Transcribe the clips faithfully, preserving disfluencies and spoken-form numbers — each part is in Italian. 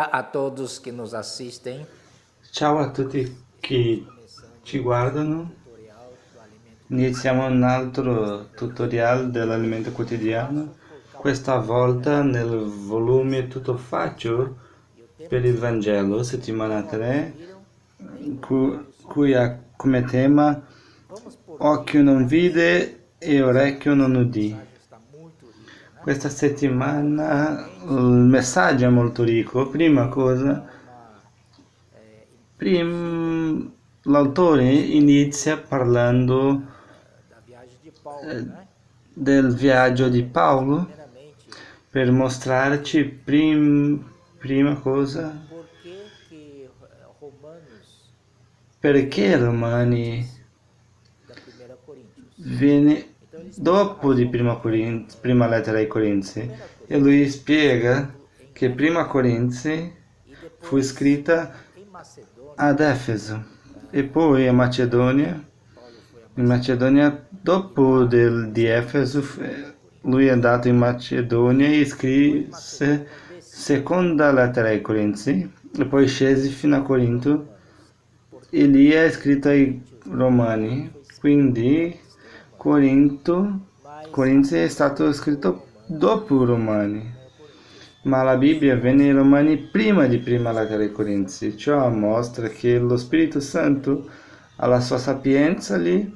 Olá a todos que nos assistem. Ciao a tutti che ci guardano. Iniziamo un altro tutorial dell'alimento quotidiano. Questa volta nel volume Tutto Faccio per il Vangelo, settimana tre, cu- cui ha come tema Occhio non vide e orecchio non udì. Questa settimana il messaggio è molto ricco. Prima cosa, prim- l'autore inizia parlando eh, del viaggio di Paolo per mostrarci prim- prima cosa perché i Romani viene dopo di prima, Corinzi, prima lettera ai Corinzi, e lui spiega che prima Corinzi fu scritta ad Efeso e poi a Macedonia. In Macedonia, dopo del, di Efeso, lui è andato in Macedonia e scrisse seconda lettera ai Corinzi e poi scese fino a Corinto e lì è scritto ai Romani. Quindi Corinto, Corinzi è stato scritto dopo i Romani, ma la Bibbia venne ai Romani prima di prima lettera ai Corinzi. Ciò mostra che lo Spirito Santo ha la sua sapienza lì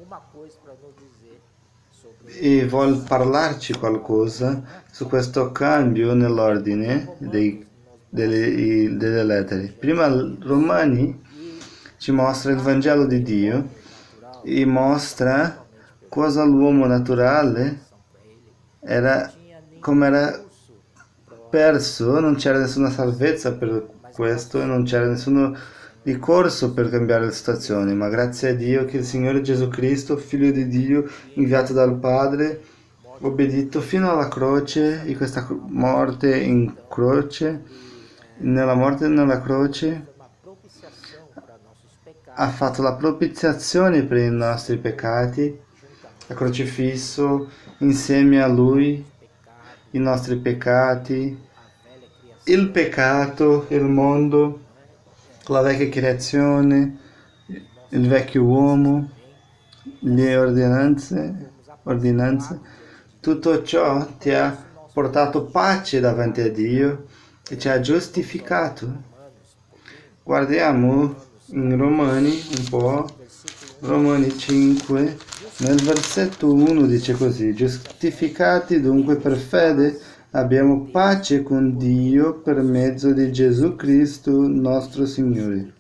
e vuol parlarci qualcosa su questo cambio nell'ordine dei, delle, delle lettere. Prima Romani ci mostra il Vangelo di Dio e mostra cosa l'uomo naturale era, come era perso, non c'era nessuna salvezza per questo e non c'era nessuno ricorso per cambiare le situazioni, ma grazie a Dio che il Signore Gesù Cristo, Figlio di Dio, inviato dal Padre, obbedito fino alla croce, in questa morte in croce, nella morte nella croce, ha fatto la propiziazione per i nostri peccati, ha crocifisso insieme a Lui i nostri peccati, il peccato, il mondo, la vecchia creazione, il vecchio uomo, le ordinanze, ordinanze. Tutto ciò ti ha portato pace davanti a Dio e ci ha giustificato. Guardiamo in Romani un po', Romani cinque, nel versetto uno dice così: giustificati dunque per fede abbiamo pace con Dio per mezzo di Gesù Cristo nostro Signore.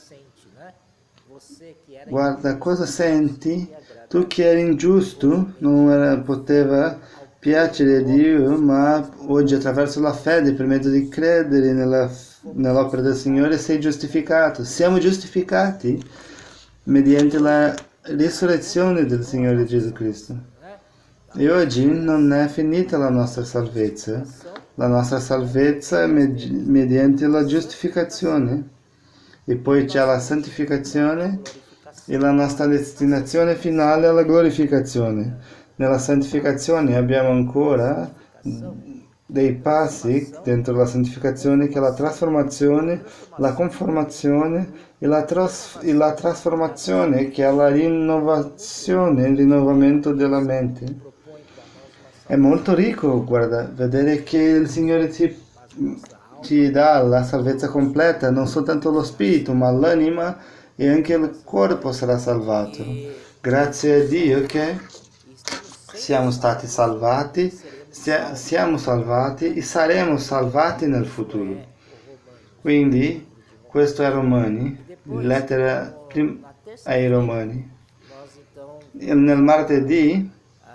Guarda, cosa senti? Tu che eri ingiusto, non era, poteva piacere a Dio, ma oggi attraverso la fede, per mezzo di credere nella, nell'opera del Signore, sei giustificato. Siamo giustificati mediante la risurrezione del Signore Gesù Cristo. E oggi non è finita la nostra salvezza. La nostra salvezza è med- mediante la giustificazione. E poi c'è la santificazione e la nostra destinazione finale è la glorificazione. Nella santificazione abbiamo ancora dei passi dentro la santificazione, che è la trasformazione, la conformazione e la, tras- e la trasformazione, che è la rinnovazione, il rinnovamento della mente. È molto ricco, guarda, vedere che il Signore ti, ti dà la salvezza completa, non soltanto lo spirito, ma l'anima e anche il corpo sarà salvato. Grazie a Dio che siamo stati salvati, siamo salvati e saremo salvati nel futuro. Quindi, questo è Romani, lettera ai Romani. E nel martedì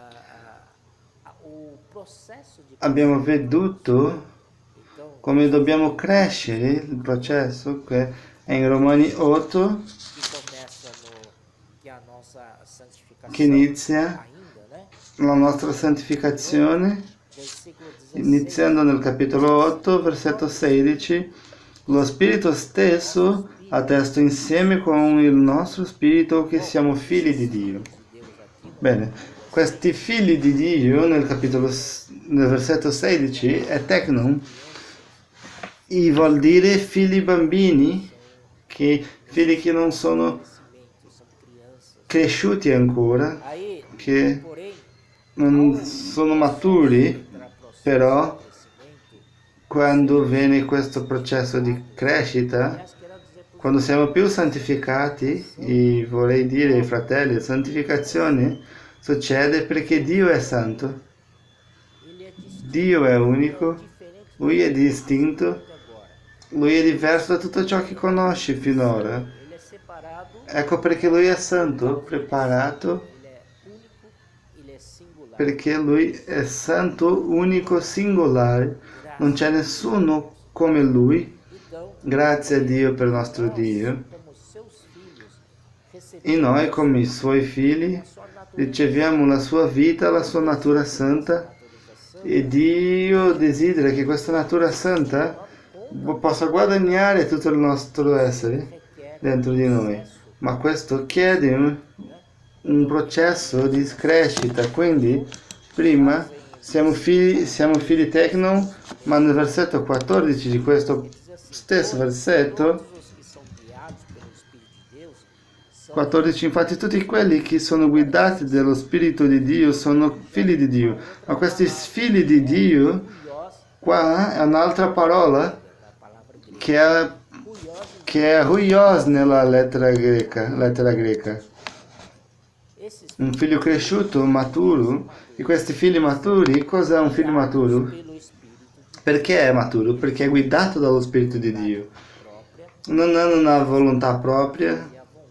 abbiamo veduto come dobbiamo crescere, il processo che è in Romani otto, che inizia la nostra santificazione, iniziando nel capitolo otto, versetto sedici, lo Spirito stesso attesta insieme con il nostro spirito che siamo figli di Dio. Bene, questi figli di Dio nel capitolo, nel versetto sedici è Tecnon, I vuol dire figli bambini, che figli che non sono cresciuti ancora, che non sono maturi, però quando viene questo processo di crescita, quando siamo più santificati, e vorrei dire, fratelli, la santificazione succede perché Dio è santo, Dio è unico, Lui è distinto, Lui è diverso da tutto ciò che conosci finora. Ecco perché Lui è santo, preparato, perché Lui è santo, unico, singolare, non c'è nessuno come Lui. Grazie a Dio per il nostro Dio. E noi, come i Suoi figli, riceviamo la Sua vita, la Sua natura santa, e Dio desidera che questa natura santa possa guadagnare tutto il nostro essere dentro di noi. Ma questo chiede un, un processo di crescita, quindi prima siamo figli, siamo figli tecno, ma nel versetto quattordici di questo stesso versetto, quattordici, infatti tutti quelli che sono guidati dallo Spirito di Dio sono figli di Dio, ma questi figli di Dio, qua è un'altra parola che è, che è huios nella lettera greca, lettera greca. Un figlio cresciuto, maturo, e questi figli maturi, cos'è un figlio maturo? Perché è maturo? Perché è guidato dallo Spirito di Dio. Non hanno una volontà propria,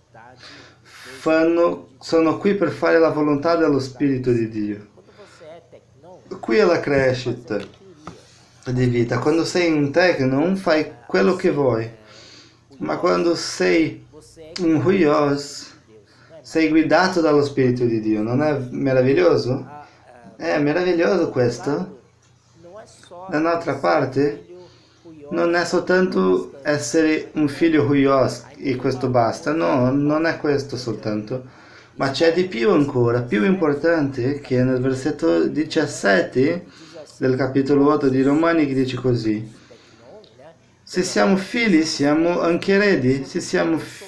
fanno, sono qui per fare la volontà dello Spirito di Dio. Qui è la crescita di vita. Quando sei un tecno, fai quello che vuoi, ma quando sei un huios, sei guidato dallo Spirito di Dio. Non è meraviglioso? È meraviglioso questo. Dall'altra parte, non è soltanto essere un figlio huios e questo basta. No, non è questo soltanto. Ma c'è di più ancora, più importante, che è nel versetto diciassette del capitolo otto di Romani, che dice così: se siamo figli, siamo anche eredi. Se siamo, f-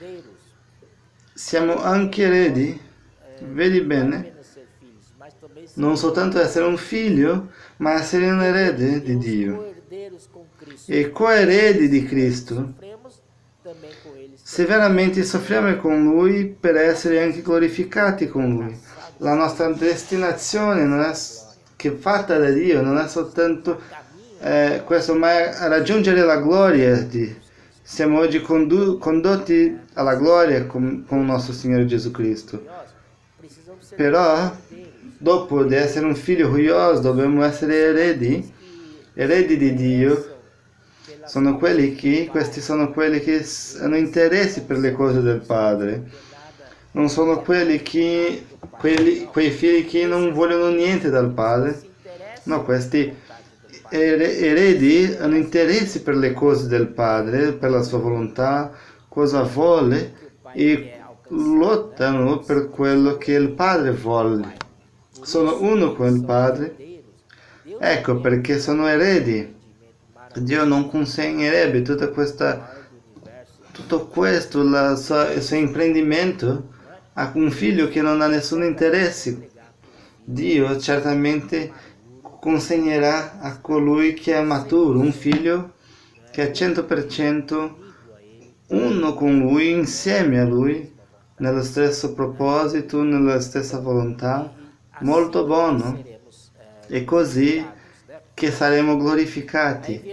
siamo anche eredi, vedi bene? Non soltanto essere un figlio, ma essere un erede di Dio e coeredi di Cristo. Se veramente soffriamo con Lui per essere anche glorificati con Lui. La nostra destinazione non è che fatta da Dio, non è soltanto eh, questo, ma è raggiungere la gloria di. Siamo oggi condu- condotti alla gloria con, con il nostro Signore Gesù Cristo. Però, dopo di essere un figlio huios, dobbiamo essere eredi, eredi di Dio. Sono quelli che, questi sono quelli che hanno interessi per le cose del Padre. Non sono quelli che, quelli, quei figli che non vogliono niente dal Padre. No, questi eredi hanno interessi per le cose del Padre, per la sua volontà, cosa vuole, e lottano per quello che il Padre vuole. Sono uno con il Padre. Ecco perché sono eredi. Dio non consegnerebbe tutta questa, tutto questo, la sua, il suo imprendimento a un figlio che non ha nessun interesse. Dio certamente consegnerà a colui che è maturo, un figlio che è cento per cento uno con lui, insieme a lui, nello stesso proposito, nella stessa volontà, molto buono, e così che saremo glorificati.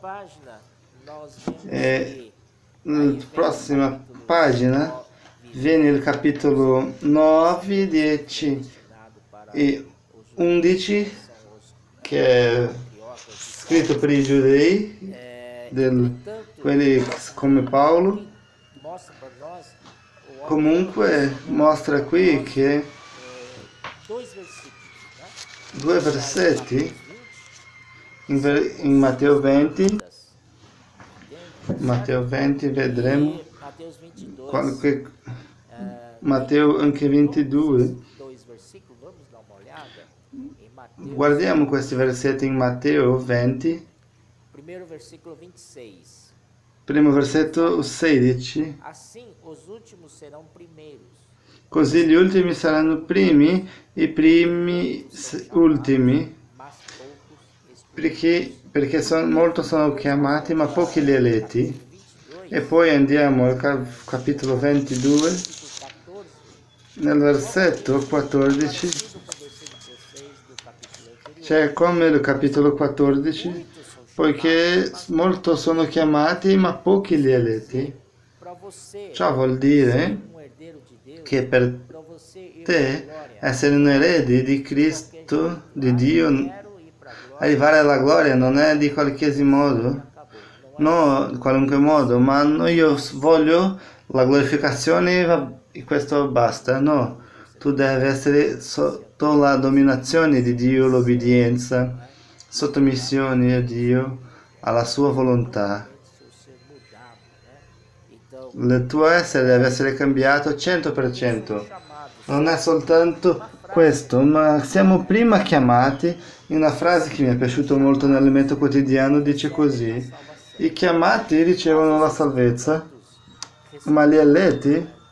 E la prossima pagina viene il capitolo nove, dieci e undici, che è scritto per i giudei, del, quelli come Paolo. Comunque mostra qui che due versetti in, in Matteo venti, Matteo venti vedremo qualche, Matteo anche ventidue. Guardiamo questi versetti in Matteo venti. Primeiro versículo vinte e seis. Primo versetto sedici. Assim, os últimos serão primeiros. Così gli ultimi saranno primi, i primi s- ultimi, Mas poucos escolhidos. perché, perché son, molto sono chiamati, ma pochi li eletti. vinte e dois, E poi andiamo al cap- capitolo ventidue, versículo quatorze. nel versetto quattordici, Parecido com o versículo dezesseis do capítulo anterior. c'è come il capitolo quattordici, Muitos são poiché molto sono chiamati, ma pochi li eletti. para você Ciò vuol dire um herdeiro di Deus, che per para você ir te para a glória. essere un erede di Cristo, di Dio, Quero ir para a glória. arrivare alla gloria non è di qualsiasi modo, Acabou. Não é no, in qualunque modo, ma no, io voglio la glorificazione va- e questo basta, no. Tu devi essere sotto la dominazione di Dio, l'obbedienza, sottomissione a Dio, alla sua volontà. seu ser mudado, né? Então, Il tuo essere deve essere cambiato cento per cento. chamados Non è soltanto questo, ma siamo prima chiamati, in una frase che mi è piaciuta molto nell'elemento quotidiano, dice così: i chiamati ricevono la salvezza, ma gli eletti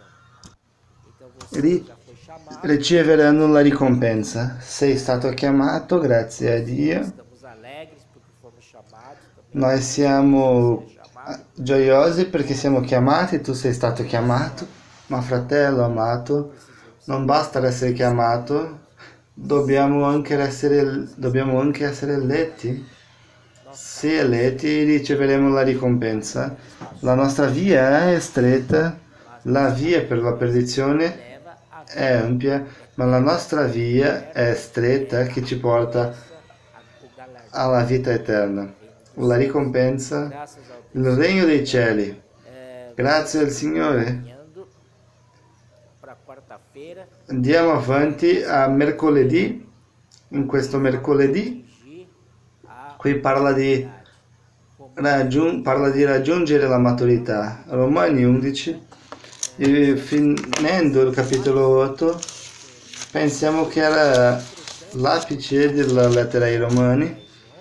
então você ri- já foi chamado, riceveranno la ricompensa. Sei stato chiamato, grazie a Dio. estamos alegres porque fomos chamados também. Noi siamo gioiosi perché siamo chiamati, tu sei stato chiamato, ma fratello amato, non basta essere chiamato, dobbiamo anche essere, dobbiamo anche essere eletti. Se eletti riceveremo la ricompensa. La nostra via è stretta, la via per la perdizione Leva a è ampia, ma la nostra via è stretta che ci porta o galardão. alla vita eterna. La ricompensa, Graças ao Deus. il regno dei cieli. É, Grazie al Signore. caminhando para quarta-feira, Andiamo avanti a mercoledì. In questo mercoledì dirigir a qui parla di, raggiun- parla di raggiungere la maturità. Romani undici, e finendo il capitolo otto, pensiamo che era l'apice della lettera ai Romani,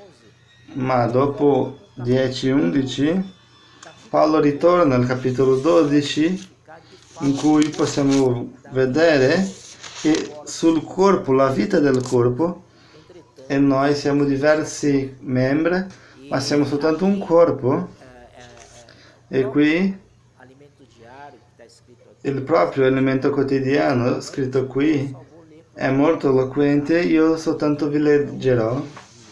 ma dopo dieci undici Paolo ritorna al capitolo dodici, in cui possiamo vedere che sul corpo, la vita del corpo, e noi siamo diversi membri, ma siamo soltanto un corpo, e qui alimento diário que está escrito aqui. il proprio elemento quotidiano scritto qui è molto eloquente, io soltanto vi leggerò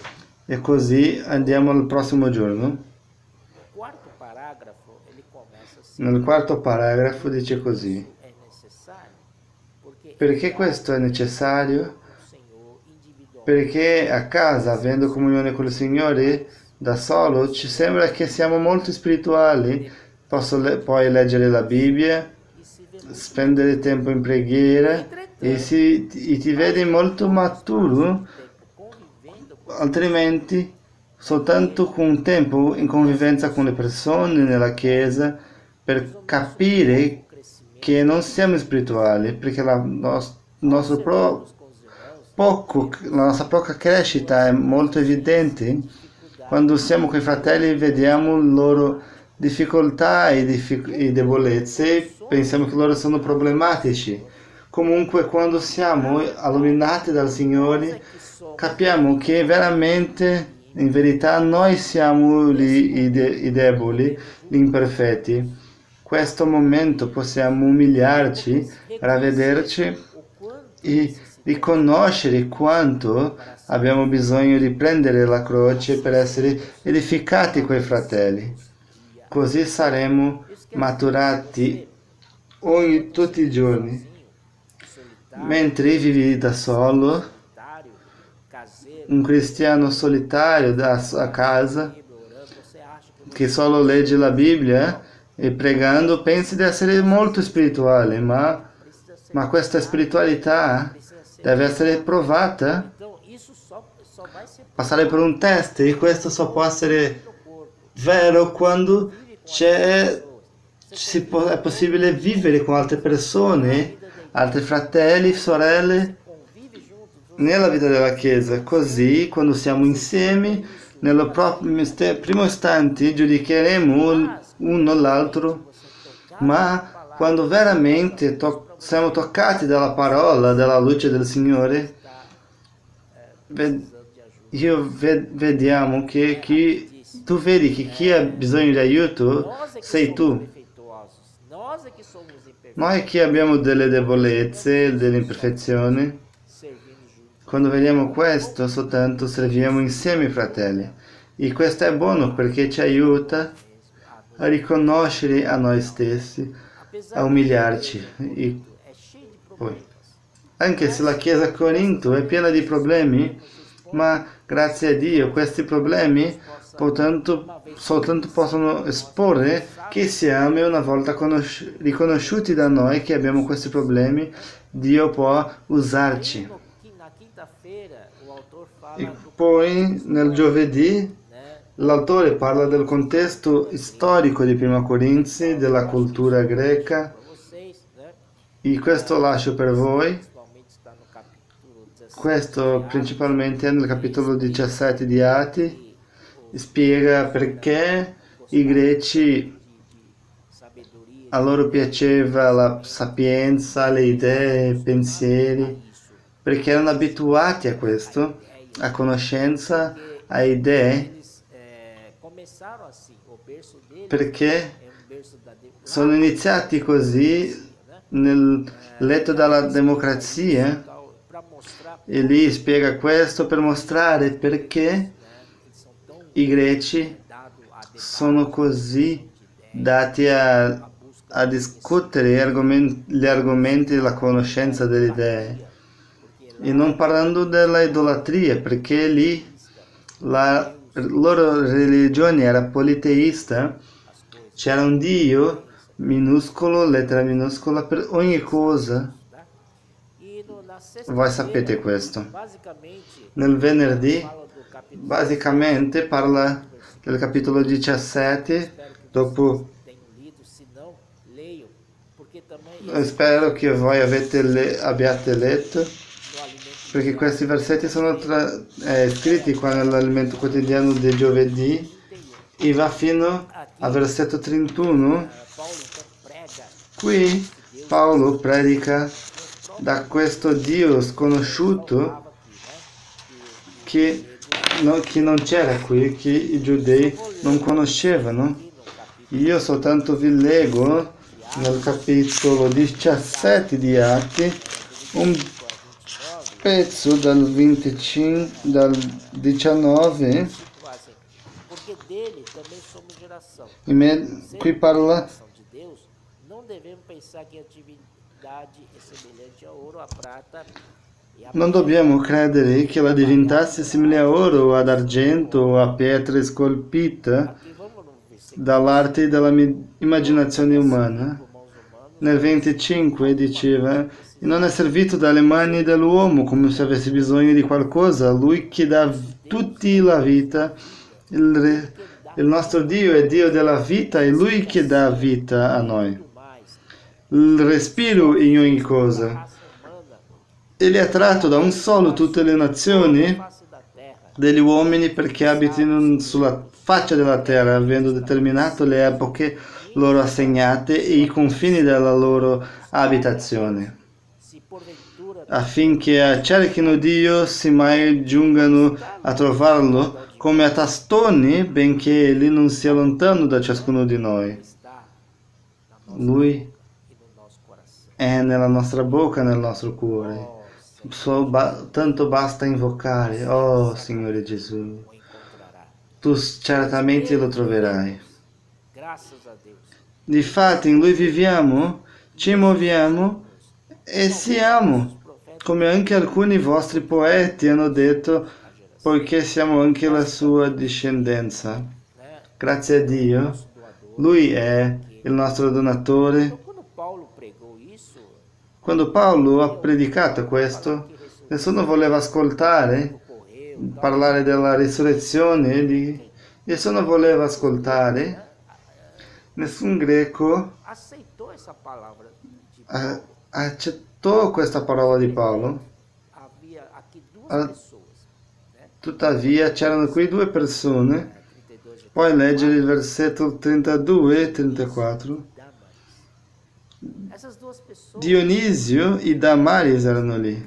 e così andiamo al prossimo giorno. O quarto parágrafo, ele começa assim: Nel quarto paragrafo dice così: é necessário porque perché questo è necessario? o Senhor individual Perché a casa, avendo comunione con il Signore da solo, ci sembra che siamo molto spirituali. Posso le- poi leggere la Bibbia, e se vê spendere tempo in preghiera e, si, e ti vedi molto maturo, tempo convivendo com altrimenti soltanto con tempo in convivenza con le persone nella Chiesa per capire o crescimento che non siamo spirituali, perché la nos- nostro pro- com os irmãos, poco, la nostra poca crescita è molto evidente. Quando siamo con i fratelli vediamo le loro difficoltà e, diffic- e debolezze, pensiamo che loro sono problematici. Comunque quando siamo illuminati dal Signore capiamo che veramente, in verità, noi siamo gli, i, de- i deboli, gli imperfetti. Questo momento possiamo umiliarci, ravvederci o quanto e riconoscere quanto abbiamo bisogno di prendere la croce per essere edificati coi fratelli. Così saremo maturati ogni, tutti i giorni. solitário, Mentre vivi da solo, solitário, caseiro, un cristiano solitario da a casa, Bíblia, orando, você acha que che solo legge la Bibbia e pregando, pensi di essere molto spirituale, ma, precisa ser, ma questa spiritualità precisa ser. deve essere provata, Então, isso só, só vai ser passare per un test, e questo só può essere no corpo. vero quando c'è, si può- è possibile vivere con altre persone, altri fratelli, sorelle, Convive junto, nella vita della Chiesa. Così, quando siamo insieme, Nello proprio iste- primo istante giudicheremo un- uno l'altro, ma quando veramente to- siamo toccati dalla parola, dalla luce del Signore, ved- io ved- vediamo che chi, tu vedi che chi ha bisogno di aiuto sei tu. Noi che abbiamo delle debolezze, delle imperfezioni, quando vediamo questo, soltanto serviamo insieme, fratelli. E questo è buono perché ci aiuta a riconoscere a noi stessi, a umiliarci. E poi, anche se la Chiesa a Corinto è piena di problemi, ma grazie a Dio questi problemi soltanto, soltanto possono esporre chi siamo e una volta conosci- riconosciuti da noi che abbiamo questi problemi, Dio può usarci. E poi nel giovedì l'autore parla del contesto storico di Prima Corinzi, della cultura greca, e questo lascio per voi. Questo principalmente è nel capitolo diciassette di Atti, spiega perché i greci, a loro piaceva la sapienza, le idee, i pensieri, perché erano abituati a questo, a conoscenza, a idee, perché sono iniziati così nel letto della democrazia, e lì spiega questo per mostrare perché i greci sono così dati a, a discutere argomen- gli argomenti della conoscenza delle idee, e non parlando della idolatria, perché lì la loro religione era politeista, c'era un Dio minuscolo, lettera minuscola, per ogni cosa. Voi sapete questo. Nel venerdì, basicamente, parla del capitolo diciassette, dopo... Spero che voi avete le, abbiate letto, perché questi versetti sono tra, eh, scritti qua nell'alimento quotidiano di giovedì, e va fino al versetto trentuno. Qui Paolo predica da questo Dio sconosciuto che, no, che non c'era qui, che i giudei non conoscevano. Io soltanto vi leggo nel capitolo diciassette di Atti un pezzo dal venticinque, dal diciannove. Me, qui parla. Non dobbiamo credere che la divinità sia simile a oro, ad argento o a pietra scolpita dall'arte e dall'immaginazione umana. Nel venticinque diceva: non è servito dalle mani dell'uomo come se avesse bisogno di qualcosa, lui che dà tutti la vita. Il, re, il nostro Dio è Dio della vita, è lui che dà vita a noi. Il respiro in ogni cosa. Egli ha tratto da un solo tutte le nazioni degli uomini perché abitino sulla faccia della terra, avendo determinato le epoche loro assegnate e i confini della loro abitazione, affinché cerchino Dio, se mai giungano a trovarlo, come a tastoni, benché Egli non sia lontano da ciascuno di noi. Lui è nella nostra bocca, nel nostro cuore. So, ba- tanto basta invocare: oh Signore Gesù, tu certamente lo troverai. Difatti in Lui viviamo, ci muoviamo e siamo, come anche alcuni vostri poeti hanno detto, poiché siamo anche la sua discendenza. Grazie a Dio, Lui è il nostro donatore. Quando Paolo ha predicato questo, nessuno voleva ascoltare, parlare della risurrezione, di... nessuno voleva ascoltare, nessun greco accettò questa parola di Paolo. Tuttavia c'erano qui due persone. Puoi leggere il versetto trentadue e trentaquattro. Dionisio e Damaris erano lì.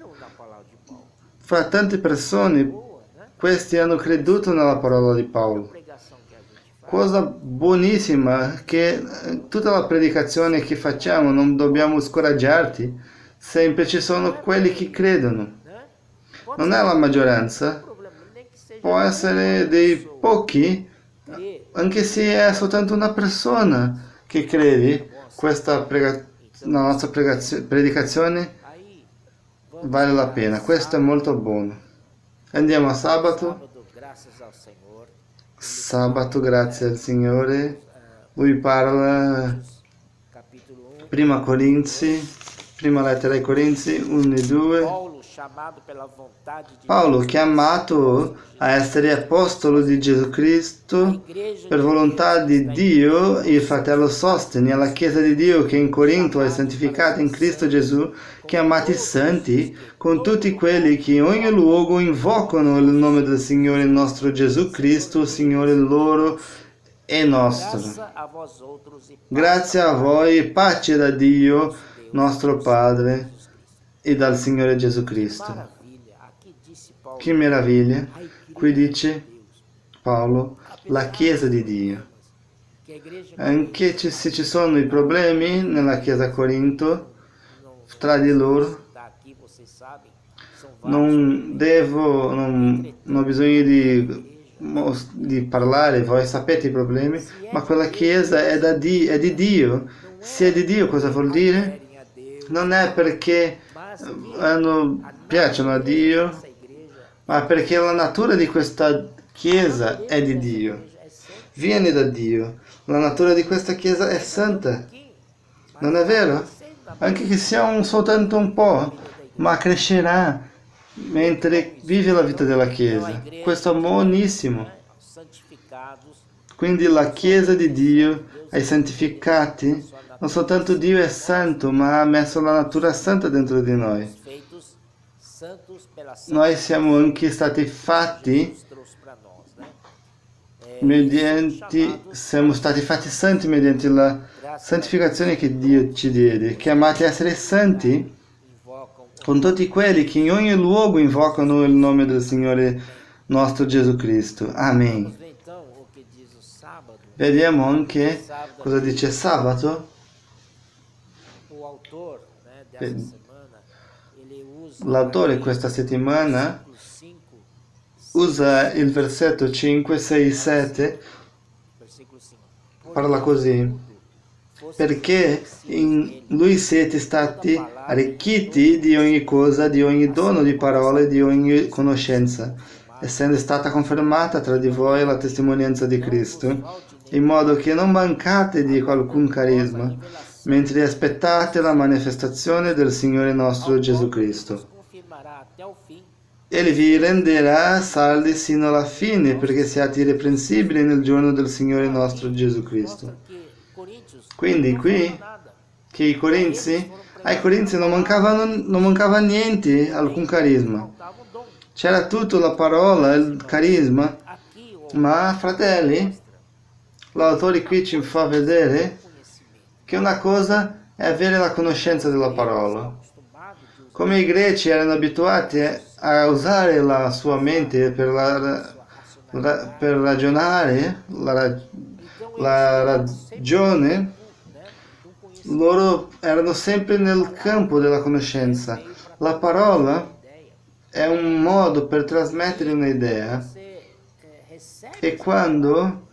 Fra tante persone, questi hanno creduto nella parola di Paolo. Cosa buonissima, che tutta la predicazione che facciamo non dobbiamo scoraggiarti, sempre ci sono quelli che credono. Non è la maggioranza, può essere dei pochi, anche se è soltanto una persona che crede, questa prega- la nostra pregazio- predicazione vale la pena. Questo è molto buono. Andiamo a sabato. Sabato, grazie al Signore. Lui parla, prima Corinzi, prima lettera ai Corinzi uno e due. Paolo, chiamato a essere apostolo di Gesù Cristo per volontà di Dio, il fratello Sostene, alla Chiesa di Dio che in Corinto è santificata in Cristo Gesù, chiamati santi, con tutti quelli che in ogni luogo invocano il nome del Signore nostro Gesù Cristo, Signore loro e nostro. Grazie a voi e pace da Dio, nostro Padre, e dal Signore Gesù Cristo. Che meraviglia! Qui dice Paolo, la Chiesa di Dio. Anche se ci sono i problemi nella Chiesa a Corinto, tra di loro, non devo, non, non ho bisogno di, di parlare, voi sapete i problemi, ma quella Chiesa è, da Dio, è di Dio. Se è di Dio, cosa vuol dire? Non è perché hanno, piacciono a Dio, ma perché la natura di questa Chiesa è di Dio, viene da Dio. La natura di questa Chiesa è santa, non è vero? Anche che sia un, soltanto un po', ma crescerà mentre vive la vita della Chiesa. Questo è buonissimo. Quindi la Chiesa di Dio, ai santificati, non soltanto Dio è santo, ma ha messo la natura santa dentro di noi. Noi siamo anche stati fatti mediante, siamo stati fatti santi mediante la santificazione che Dio ci diede, chiamati a essere santi con tutti quelli che in ogni luogo invocano il nome del Signore nostro Gesù Cristo. Amen. Vediamo anche cosa dice sabato. L'autore questa settimana usa il versetto cinque, sei, sette, parla così: perché in Lui siete stati arricchiti di ogni cosa, di ogni dono di parole, di ogni conoscenza, essendo stata confermata tra di voi la testimonianza di Cristo, in modo che non mancate di alcun carisma, mentre aspettate la manifestazione del Signore nostro Gesù Cristo. Egli vi renderà saldi sino alla fine, perché siate irreprensibili nel giorno del Signore nostro Gesù Cristo. Quindi qui, che i Corinzi, ai Corinzi non mancava, non mancava niente, alcun carisma. C'era tutto, la parola, il carisma, ma fratelli, l'autore qui ci fa vedere che una cosa è avere la conoscenza della parola. Come i greci erano abituati a usare la sua mente per, la, la, per ragionare, la, la ragione, loro erano sempre nel campo della conoscenza. La parola è un modo per trasmettere un'idea, e quando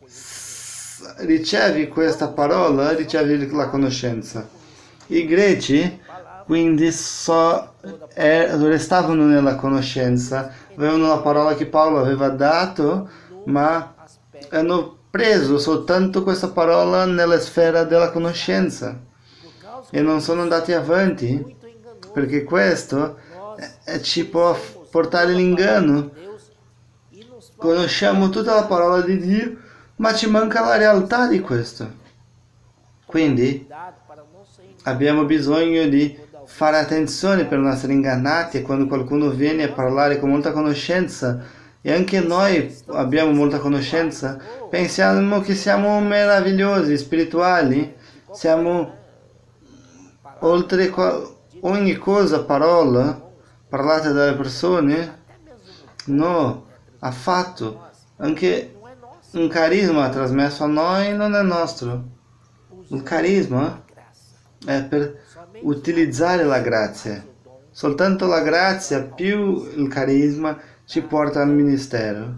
ricevi questa parola, ricevi la conoscenza. I greci quindi so, eh, restavano nella conoscenza, avevano la parola che Paolo aveva dato, ma hanno preso soltanto questa parola nella sfera della conoscenza e non sono andati avanti, perché questo eh, ci può portare all'inganno. Conosciamo tutta la parola di Dio, ma ci manca la realtà di questo. Quindi abbiamo bisogno di fare attenzione per non essere ingannati, e quando qualcuno viene a parlare con molta conoscenza, e anche noi abbiamo molta conoscenza, pensiamo che siamo meravigliosi, spirituali, siamo oltre ogni cosa, parola parlate dalle persone. No, affatto. Anche un carisma trasmesso a noi non è nostro. Il carisma è per utilizzare la grazia. Soltanto la grazia più il carisma ci porta al ministero.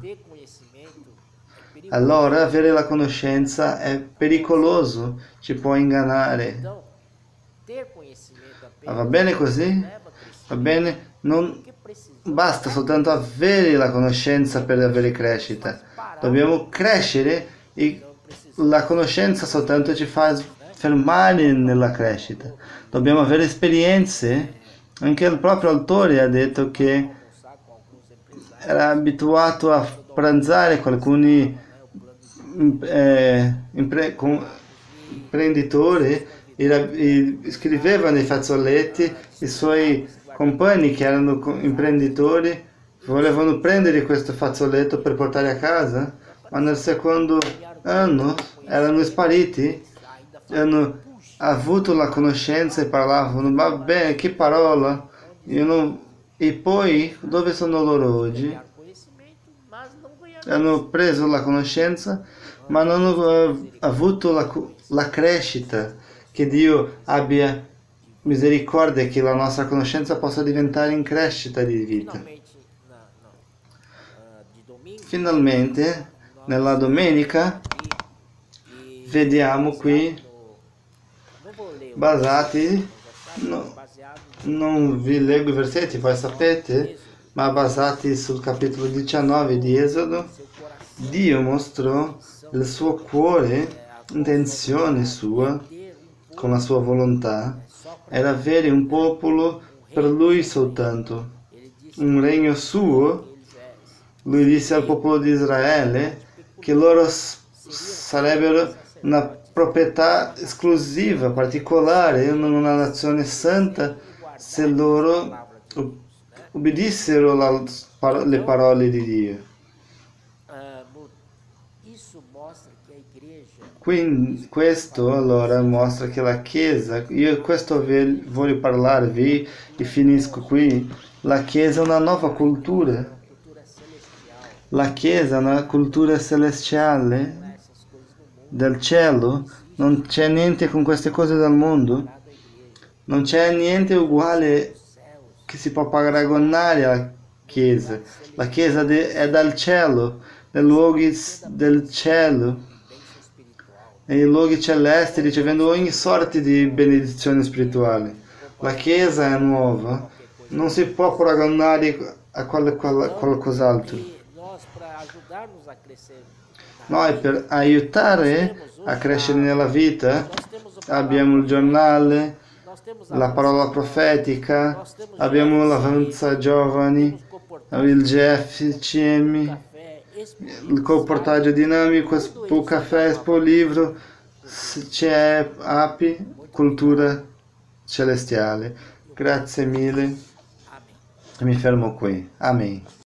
Allora avere la conoscenza è pericoloso, ci può ingannare. Ah, va bene così? Va bene? Non basta soltanto avere la conoscenza per avere crescita. Dobbiamo crescere, e la conoscenza soltanto ci fa fermare nella crescita. Dobbiamo avere esperienze. Anche il proprio autore ha detto che era abituato a pranzare con alcuni eh, impre, con, imprenditori, e, e scriveva nei fazzoletti i suoi compagni che erano imprenditori, volevano prendere questo fazzoletto per portare a casa, ma nel secondo anno erano spariti, hanno avuto la conoscenza e parlavano, ma bene, che parola, io non... e poi dove sono loro oggi? Hanno preso la conoscenza, ma non hanno avuto la, la crescita. Che Dio abbia misericordia, che la nostra conoscenza possa diventare in crescita di vita. Finalmente, nella domenica, vediamo qui, basati, no, non vi leggo i versetti, voi sapete, ma basati sul capitolo diciannove di Esodo, Dio mostrò il suo cuore, intenzione sua, con la sua volontà, era avere un popolo per lui soltanto, un regno suo. Lui disse al popolo di Israele che loro sarebbero una proprietà esclusiva, particolare, una nazione santa, se loro obbedissero alle parole di Dio. Quindi questo allora mostra che la Chiesa, io questo voglio parlarvi e finisco qui, la Chiesa è una nuova cultura. La Chiesa è una cultura celestiale del cielo, non c'è niente con queste cose del mondo, non c'è niente uguale che si può paragonare alla Chiesa. La Chiesa è dal cielo, nei luoghi del cielo, nei luoghi celesti, ricevendo ogni sorta di benedizione spirituale. La Chiesa è nuova, non si può paragonare a qualcos'altro. Noi per aiutare a crescere nella vita abbiamo il giornale, la parola profetica, abbiamo l'Avanza Giovani, il G F C M, il comportaggio dinamico, Expo Caffè, Expo Livro, c'è A P I, cultura celestiale. Grazie mille. Mi fermo qui. Amen.